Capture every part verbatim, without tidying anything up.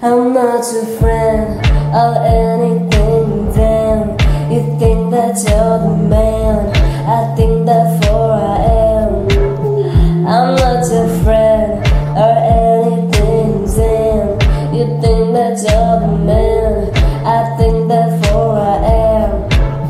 I'm not your friend or anything then. You think that you're the man, I think therefore I am. I'm not your friend or anything then. You think that you're the man, I think therefore I am.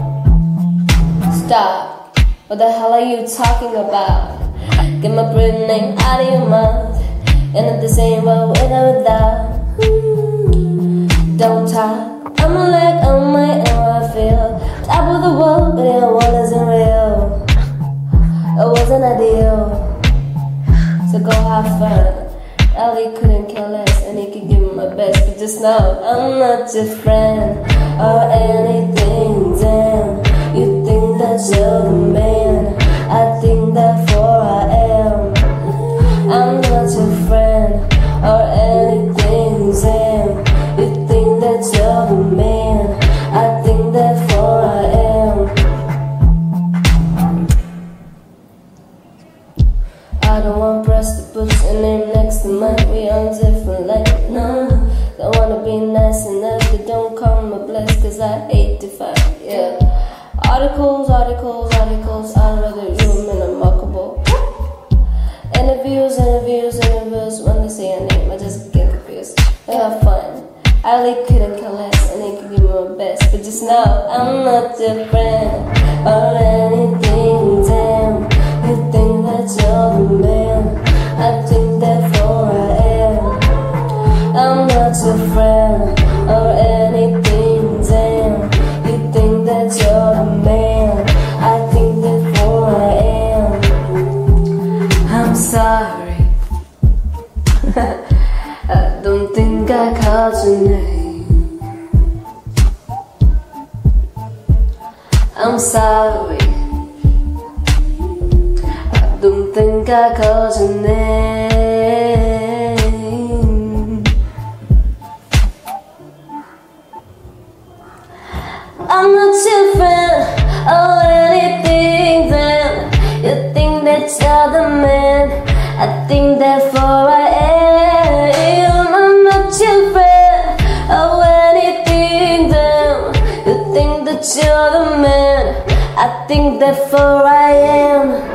Stop, what the hell are you talking about? Get my pretty name out of your mouth, and at the same way with or without. Don't talk, I'm a leg on my own, I feel top of the world, but your world isn't real. It wasn't ideal, so go have fun. Ellie couldn't care less, and he could give me my best, but just know I'm not your friend or anything then. You think that you're the man, I think therefore I am. I'm not your friend or anything then. You think that you're the man, I think therefore I am. I don't want press to put your name next to mine. We on different lane, no. Don't wanna be nice enough, but don't call me blessed, cause I hate to fight, yeah. Articles, articles, articles, I'd rather you remain remarkable. Interviews, interviews, interviews, when they say your name, I just get confused. We have fun. I really couldn't care less, and they could give me my best, but just know I'm not your friend or anything, damn. You think that you're the man, I think therefore I am. I'm not your friend or anything, damn. You think that you're the man, I think therefore I am. I'm sorry. I don't think I called your name. I'm sorry. I don't think I called your name. I'm not your friend or anything then. You think that you're the man, I think therefore I am. I'm not your friend or anything then. You think that you're the man, I think therefore I am.